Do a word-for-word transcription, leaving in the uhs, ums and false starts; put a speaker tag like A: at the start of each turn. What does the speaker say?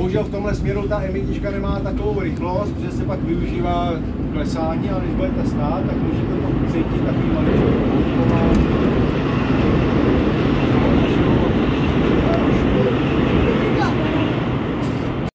A: bohužel v tomhle směru ta M jedna nemá takovou rychlost, protože se pak využívá klesání, ale když budete stát, tak můžete to cítit takový maličký.